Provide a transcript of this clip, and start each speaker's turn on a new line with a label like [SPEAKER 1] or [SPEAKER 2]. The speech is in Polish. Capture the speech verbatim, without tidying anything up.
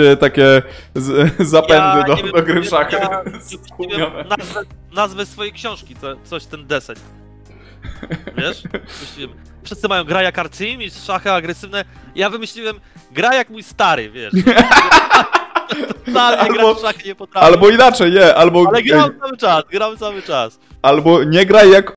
[SPEAKER 1] takie z, zapędy
[SPEAKER 2] Ja
[SPEAKER 1] do,
[SPEAKER 2] nie wiem,
[SPEAKER 1] do gry w
[SPEAKER 2] ja-
[SPEAKER 1] szachy.
[SPEAKER 2] ja-
[SPEAKER 1] Stłumione.
[SPEAKER 2] Nazwę, nazwę swojej książki, co, coś ten deseń. Wiesz? Myśliłem, wszyscy mają gra jak Arcymistrz, szachy agresywne. Ja wymyśliłem gra jak mój stary, wiesz. Totalnie gra w szachy nie potrafię.
[SPEAKER 1] Albo inaczej, nie, albo...
[SPEAKER 2] Ale grałem cały czas, grałem cały czas.
[SPEAKER 1] Albo nie graj jak